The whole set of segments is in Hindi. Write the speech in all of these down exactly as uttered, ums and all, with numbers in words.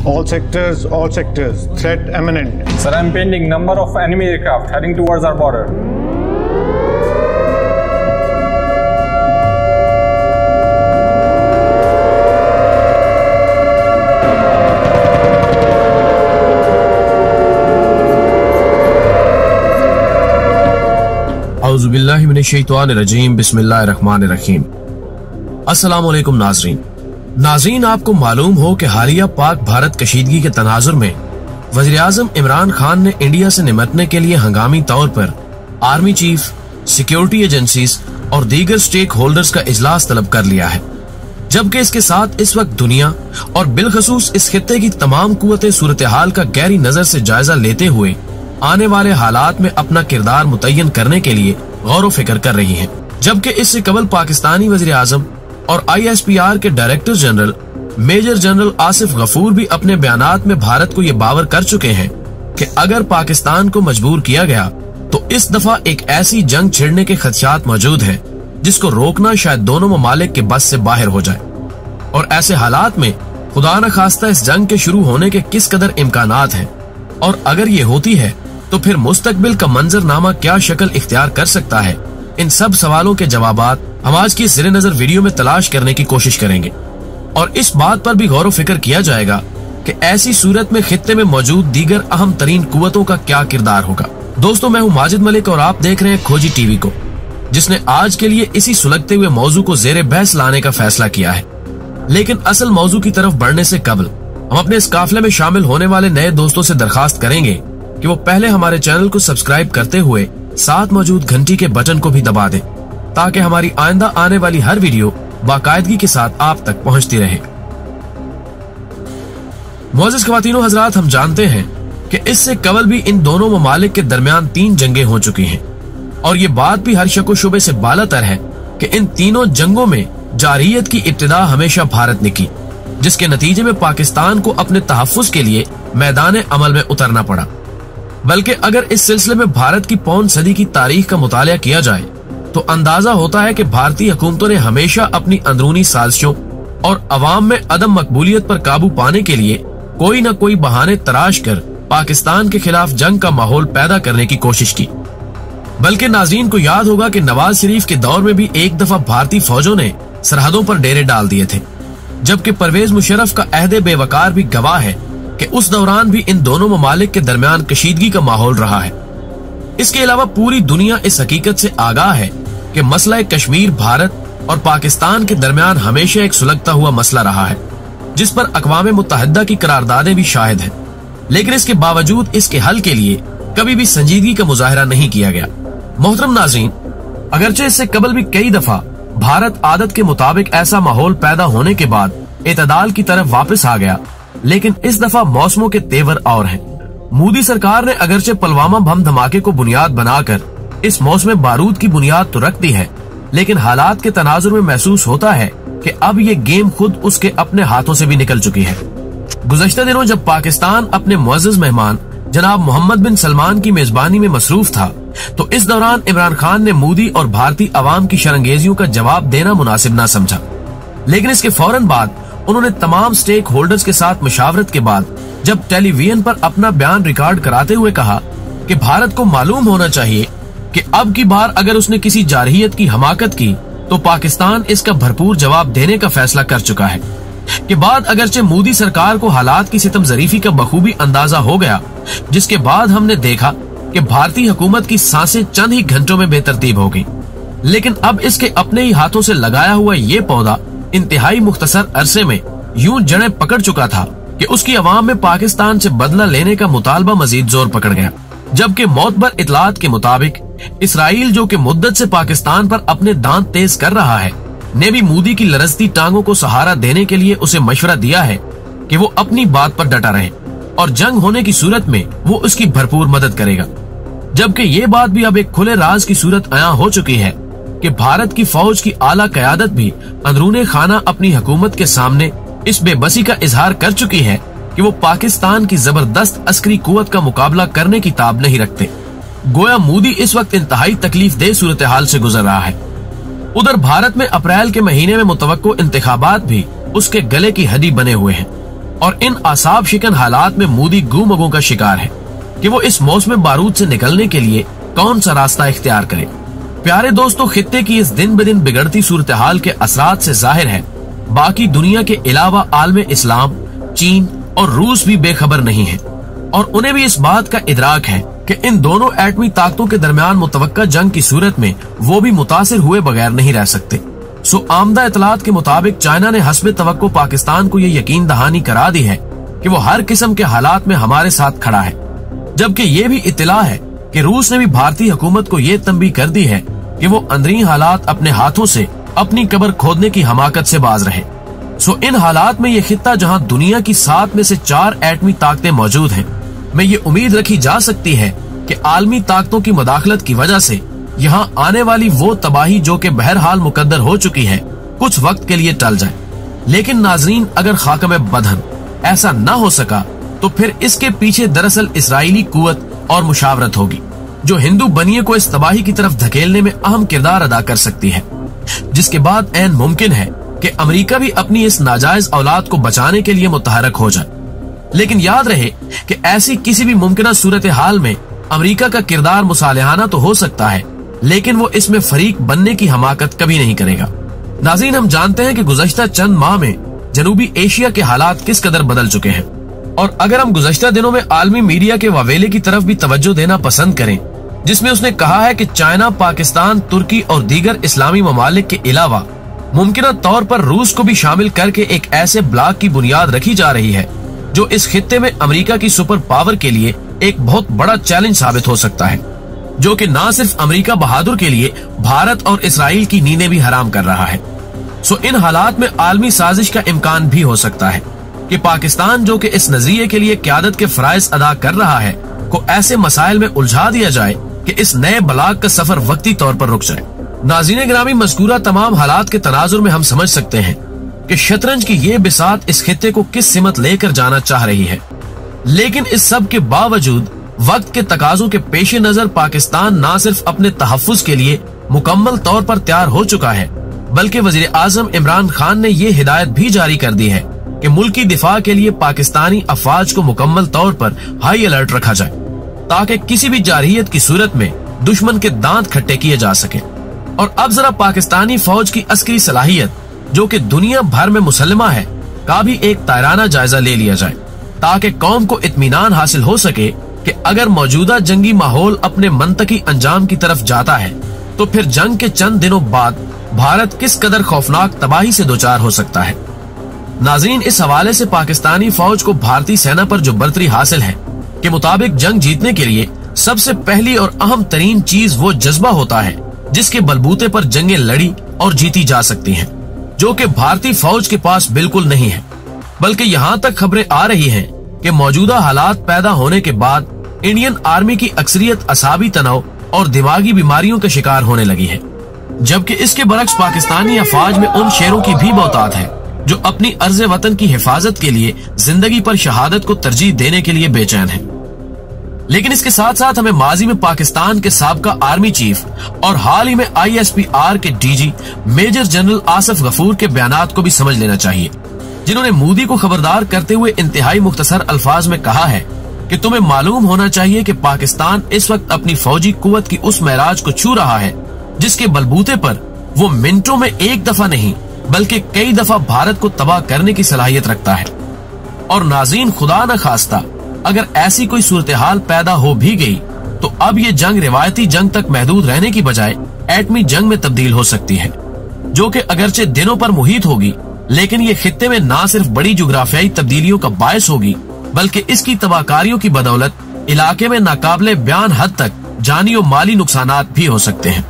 All sectors, all sectors. Threat imminent. Sir, I'm pending number of enemy aircraft heading towards our border. औज़ुबिल्लाहि मिनश्शैतानिर्रजीम बिस्मिल्लाहिर्रहमानिर्रहीम। अस्सलामु अलैकुम नाज़रीन। नाज़रीन, आपको मालूम हो कि हालिया पाक भारत कशीदगी के तनाजुर में वज़ीर आज़म इमरान खान ने इंडिया से निपटने के लिए हंगामी तौर पर आर्मी चीफ, सिक्योरिटी एजेंसीज और दीगर स्टेक होल्डर्स का इजलास तलब कर लिया है, जबकि इसके साथ इस वक्त दुनिया और बिलखसूस इस खित्ते की तमाम कुव्वतें सूरत हाल का गहरी नजर से जायजा लेते हुए आने वाले हालात में अपना किरदार मुतय्यन करने के लिए गौर फिक्र कर रही हैं। जबकि इससे कबल पाकिस्तानी वज़ीर आज़म और आई एस पी आर के director general major general Asif Ghafoor भी अपने बयानात में भारत को ये बावर कर चुके हैं कि अगर पाकिस्तान को मजबूर किया गया तो इस दफा एक ऐसी जंग छिड़ने के खदशात मौजूद हैं जिसको रोकना शायद दोनों ममालिक के बस से बाहर हो जाए। और ऐसे हालात में खुदा न खास्ता इस जंग के शुरू होने के किस कदर इम्कानात हैं, और अगर ये होती है तो फिर मुस्तकबिल का मंजरनामा क्या शक्ल इख्तियार कर सकता है, इन सब सवालों के जवाबात हम आज की ज़ेरे नजर वीडियो में तलाश करने की कोशिश करेंगे। और इस बात पर भी गौर फिक्र किया जाएगा कि ऐसी सूरत में खित्ते में मौजूद दीगर अहम तरीन कुव्वतों का क्या किरदार होगा। दोस्तों, मैं हूँ माजिद मलिक और आप देख रहे हैं खोजी टीवी को, जिसने आज के लिए इसी सुलगते हुए मौजू को ज़ेरे बहस लाने का फैसला किया है। लेकिन असल मौजू की तरफ बढ़ने से कबल हम अपने इस काफिले में शामिल होने वाले नए दोस्तों से दरखास्त करेंगे कि वो पहले हमारे चैनल को सब्सक्राइब करते हुए साथ मौजूद घंटी के बटन को भी दबा दें, ताकि हमारी आइंदा आने वाली हर वीडियो बाकायदगी के साथ आप तक पहुंचती रहे। मोअज़्ज़िज़ ख़वातीनो हज़रात, हम जानते हैं कि इससे कबल भी इन दोनों ममालिक के दरमियान तीन जंगें हो चुकी हैं, और ये बात भी हर शक व शुबे से बालातर है कि इन तीनों जंगों में जारियत की इब्तिदा हमेशा भारत ने की, जिसके नतीजे में पाकिस्तान को अपने तहफ़्फ़ुज़ के लिए मैदान अमल में उतरना पड़ा। बल्कि अगर इस सिलसिले में भारत की पौन सदी की तारीख का मुतालिया किया जाए तो अंदाजा होता है कि भारतीय हुकूमतों ने हमेशा अपनी अंदरूनी साजिशों और अवाम में अदम मकबूलियत पर काबू पाने के लिए कोई न कोई बहाने तराश कर पाकिस्तान के खिलाफ जंग का माहौल पैदा करने की कोशिश की। बल्कि नाज़रीन को याद होगा कि नवाज शरीफ के दौर में भी एक दफा भारतीय फौजों ने सरहदों पर डेरे डाल दिए थे, जबकि परवेज मुशर्रफ का अहदे बेवकार भी गवाह है कि उस दौरान भी इन दोनों ममालिक के दरमियान कशीदगी का माहौल रहा है। इसके अलावा पूरी दुनिया इस हकीकत से आगाह है कि मसला कश्मीर भारत और पाकिस्तान के दरमियान हमेशा एक सुलगता हुआ मसला रहा है, जिस पर अक़वाम मुत्तहिदा की करारदादें भी शाहिद हैं। लेकिन इसके बावजूद इसके हल के लिए कभी भी संजीदगी का मुजाहरा नहीं किया गया। मोहतरम नाज़रीन, अगरचे इससे कबल भी कई दफा भारत आदत के मुताबिक ऐसा माहौल पैदा होने के बाद एतदाल की तरफ वापस आ गया, लेकिन इस दफा मौसमों के तेवर और हैं। मोदी सरकार ने अगरचे पुलवामा बम धमाके को बुनियाद बनाकर इस मौसम बारूद की बुनियाद तो रख दी है, लेकिन हालात के तनाजुर में महसूस होता है कि अब ये गेम खुद उसके अपने हाथों से भी निकल चुकी है। गुज़श्ता दिनों जब पाकिस्तान अपने मुअज़्ज़ज़ मेहमान जनाब मोहम्मद बिन सलमान की मेजबानी में मसरूफ था, तो इस दौरान इमरान खान ने मोदी और भारतीय अवाम की शरंगेजियों का जवाब देना मुनासिब न समझा। लेकिन इसके फौरन बाद उन्होंने तमाम स्टेक होल्डर्स के साथ मशावरत के बाद जब टेलीविजन पर अपना बयान रिकॉर्ड कराते हुए कहा कि भारत को मालूम होना चाहिए कि अब की बार अगर उसने किसी जारहियत की हमाकत की तो पाकिस्तान इसका भरपूर जवाब देने का फैसला कर चुका है, के बाद अगरचे मोदी सरकार को हालात की सितम जरीफी का बखूबी अंदाजा हो गया, जिसके बाद हमने देखा कि भारतीय हुकूमत की सांसें चंद ही घंटों में बेतरतीब हो गई। लेकिन अब इसके अपने ही हाथों से लगाया हुआ ये पौधा इंतहाई मुख्तसर अरसे में यूं जड़ें पकड़ चुका था कि उसकी अवाम में पाकिस्तान से बदला लेने का मुतालबा मजीद जोर पकड़ गया। जबकि मोतबर इतलात के मुताबिक इसराइल, जो कि मुद्दत से पाकिस्तान पर अपने दांत तेज कर रहा है, ने भी मोदी की लरजती टांगों को सहारा देने के लिए उसे मशवरा दिया है कि वो अपनी बात पर डटा रहे और जंग होने की सूरत में वो उसकी भरपूर मदद करेगा। जबकि ये बात भी अब एक खुले राज की सूरत आया हो चुकी है कि भारत की फौज की आला कयादत भी अंदरूने खाना अपनी हुकूमत के सामने इस बेबसी का इजहार कर चुकी है कि वो पाकिस्तान की जबरदस्त अस्करी कुव्वत का मुकाबला करने की ताब नहीं रखते। गोया मोदी इस वक्त इंतहाई तकलीफ दे सूरत हाल से गुजर रहा है। उधर भारत में अप्रैल के महीने में मुतवक्को इंतखाबात भी उसके गले की हड्डी बने हुए हैं। और इन आसाब शिकन हालात में मोदी गुमगों का शिकार है कि वो इस मौसम बारूद से निकलने के लिए कौन सा रास्ता इख्तियार करे। प्यारे दोस्तों, खित्ते की इस दिन ब दिन बिगड़ती सूरत हाल के असरात से जाहिर है बाकी दुनिया के अलावा आलम इस्लाम, चीन और रूस भी बेखबर नहीं है और उन्हें भी इस बात का इदराक है कि इन दोनों एटमी ताकतों के दरमियान मुतवक्का जंग की सूरत में वो भी मुतासिर हुए बगैर नहीं रह सकते। सो आमदा इतलात के मुताबिक चाइना ने हस्बे तवक्को पाकिस्तान को ये यकीन दहानी करा दी है कि वो हर किस्म के हालात में हमारे साथ खड़ा है, जबकि ये भी इत्तला है कि रूस ने भी भारतीय हुकूमत को ये तंबीह कर दी है कि वो अंदरूनी हालात अपने हाथों से अपनी कब्र खोदने की हमाकत से बाज रहे। सो इन हालात में ये खित्ता जहां दुनिया की सात में से चार एटमी ताकतें मौजूद हैं, में ये उम्मीद रखी जा सकती है कि आलमी ताकतों की मुदाखलत की वजह से यहाँ आने वाली वो तबाही जो कि बहरहाल मुकद्दर हो चुकी है कुछ वक्त के लिए टल जाए। लेकिन नाजरीन, अगर खाकम बदहन ऐसा न हो सका तो फिर इसके पीछे दरअसल इसराइली कुवत और मुशावरत होगी जो हिंदू बनिए को इस तबाही की तरफ धकेलने में अहम किरदार अदा कर सकती है, जिसके बाद ऐन मुमकिन है कि अमेरिका भी अपनी इस नाजायज औलाद को बचाने के लिए मुतहरक हो जाए। लेकिन याद रहे कि ऐसी किसी भी मुमकिन सूरत हाल में अमेरिका का किरदार मुसालिहाना तो हो सकता है, लेकिन वो इसमें फरीक बनने की हमाकत कभी नहीं करेगा। नाज़रीन, हम जानते हैं कि गुज़श्ता चंद माह में जनूबी एशिया के हालात किस कदर बदल चुके हैं और अगर हम गुज़श्ता दिनों में आलमी मीडिया के वावेले की तरफ भी तवज्जो देना पसंद करें, जिसमें उसने कहा है कि चाइना, पाकिस्तान, तुर्की और दीगर इस्लामी ममालिक के अलावा मुमकिन तौर पर रूस को भी शामिल करके एक ऐसे ब्लॉक की बुनियाद रखी जा रही है जो इस खित्ते में अमेरिका की सुपर पावर के लिए एक बहुत बड़ा चैलेंज साबित हो सकता है, जो कि न सिर्फ अमेरिका बहादुर के लिए भारत और इसराइल की नींदें भी हराम कर रहा है। सो इन हालात में आलमी साजिश का इम्कान भी हो सकता है कि पाकिस्तान, जो कि इस नजरिए के लिए क्यादत के फराइज अदा कर रहा है, को ऐसे मसाइल में उलझा दिया जाए कि इस नए ब्लॉक का सफर वक्ती तौर पर रुक जाए। नाज़रीन गिरामी, मज़कूरा तमाम हालात के तनाजुर में हम समझ सकते हैं कि शतरंज की ये बिसात इस खित्ते को किस सिमत लेकर जाना चाह रही है। लेकिन इस सब के बावजूद वक्त के तकाजों के पेश नजर पाकिस्तान न सिर्फ अपने तहफ्फुज के लिए मुकम्मल तौर पर तैयार हो चुका है, बल्कि वजीर आजम इमरान खान ने ये हिदायत भी जारी कर दी है कि मुल्की दिफा के लिए पाकिस्तानी अफवाज को मुकम्मल तौर पर हाई अलर्ट रखा जाए ताकि किसी भी जारहियत की सूरत में दुश्मन के दांत खट्टे किए जा सके। और अब जरा पाकिस्तानी फौज की अस्करी सलाहियत, जो कि दुनिया भर में मुसल्लमा है, का भी एक तायराना जायजा ले लिया जाए ताकि कौम को इत्मीनान हासिल हो सके कि अगर मौजूदा जंगी माहौल अपने मंतकी अंजाम की तरफ जाता है तो फिर जंग के चंद दिनों बाद भारत किस कदर खौफनाक तबाही से दोचार हो सकता है। नाज़रीन, इस हवाले से पाकिस्तानी फौज को भारतीय सेना पर जो बर्तरी हासिल है के मुताबिक जंग जीतने के लिए सबसे पहली और अहम तरीन चीज वो जज्बा होता है जिसके बलबूते पर जंगें लड़ी और जीती जा सकती हैं, जो कि भारतीय फौज के पास बिल्कुल नहीं है। बल्कि यहाँ तक खबरें आ रही हैं कि मौजूदा हालात पैदा होने के बाद इंडियन आर्मी की अक्सरियत असाबी तनाव और दिमागी बीमारियों का शिकार होने लगी है, जबकि इसके बरक्स पाकिस्तानी अफवाज में उन शेरों की भी बहुतात है जो अपनी अर्ज वतन की हिफाजत के लिए जिंदगी पर शहादत को तरजीह देने के लिए बेचैन है। लेकिन इसके साथ साथ हमें माजी में पाकिस्तान के साबका आर्मी चीफ और हाल ही में आई एस पी आर के D G major general Asif Ghafoor के बयानात को भी समझ लेना चाहिए, जिन्होंने मोदी को खबरदार करते हुए इंतहाई मुख्तसर अल्फाज में कहा है कि तुम्हें मालूम होना चाहिए कि पाकिस्तान इस वक्त अपनी फौजी कुव्वत की उस महराज को छू रहा है जिसके बलबूते पर वो मिनटों में एक दफा नहीं बल्कि कई दफा भारत को तबाह करने की सलाहियत रखता है। और नाज़रीन, खुदा न खास्ता अगर ऐसी कोई सूरत हाल पैदा हो भी गई तो अब ये जंग रिवायती जंग तक महदूद रहने की बजाय एटमी जंग में तब्दील हो सकती है, जो कि अगरचे दिनों पर मुहित होगी, लेकिन ये खित्ते में न सिर्फ बड़ी जुग्राफियाई तब्दीलियों का बायस होगी बल्कि इसकी तबाहकारियों की बदौलत इलाके में नाकाबिले बयान हद तक जानी और माली नुकसानात भी हो सकते हैं।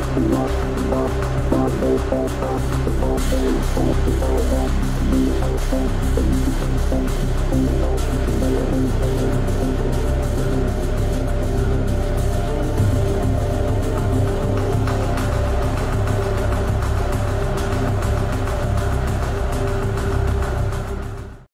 Thank you.